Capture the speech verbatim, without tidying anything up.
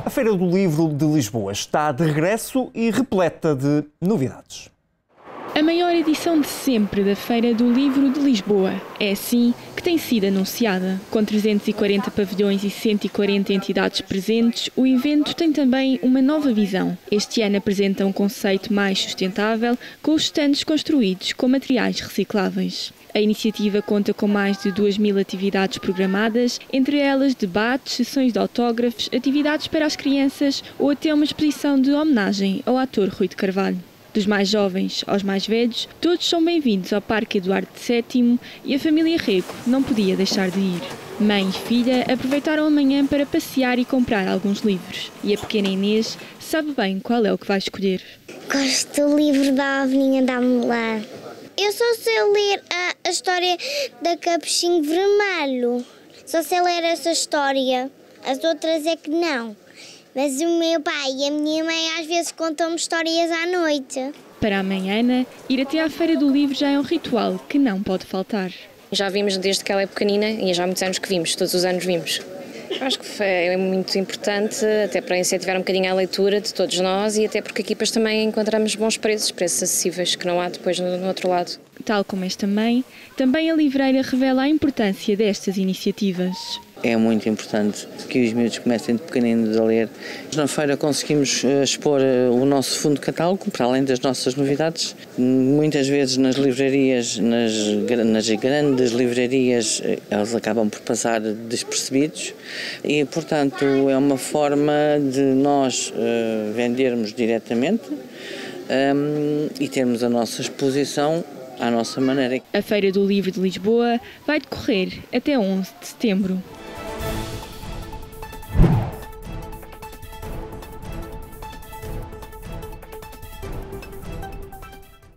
A Feira do Livro de Lisboa está de regresso e repleta de novidades. A maior edição de sempre da Feira do Livro de Lisboa. É assim que tem sido anunciada. Com trezentos e quarenta pavilhões e cento e quarenta entidades presentes, o evento tem também uma nova visão. Este ano apresenta um conceito mais sustentável, com os stands construídos com materiais recicláveis. A iniciativa conta com mais de duas mil atividades programadas, entre elas debates, sessões de autógrafos, atividades para as crianças ou até uma exposição de homenagem ao ator Rui de Carvalho. Dos mais jovens aos mais velhos, todos são bem-vindos ao Parque Eduardo sétimo e a família Rego não podia deixar de ir. Mãe e filha aproveitaram a manhã para passear e comprar alguns livros. E a pequena Inês sabe bem qual é o que vai escolher. Gosto do livro da Ovelhinha da Mulher. Eu só sei ler a, a história da Capuchinho Vermelho. Só sei ler essa história. As outras é que não. Mas o meu pai e a minha mãe às vezes contam-me histórias à noite. Para a mãe Ana, ir até à Feira do Livro já é um ritual que não pode faltar. Já vimos desde que ela é pequenina e já há muitos anos que vimos, todos os anos vimos. Acho que é muito importante, até para incentivar um bocadinho a leitura de todos nós e até porque aqui depois também encontramos bons preços, preços acessíveis que não há depois no, no outro lado. Tal como esta mãe, também a livreira revela a importância destas iniciativas. É muito importante que os miúdos comecem de pequeninos a ler. Na feira conseguimos expor o nosso fundo de catálogo, para além das nossas novidades. Muitas vezes nas livrarias, nas, nas grandes livrarias, eles acabam por passar despercebidos e, portanto, é uma forma de nós uh, vendermos diretamente um, e termos a nossa exposição à nossa maneira. A Feira do Livro de Lisboa vai decorrer até onze de setembro.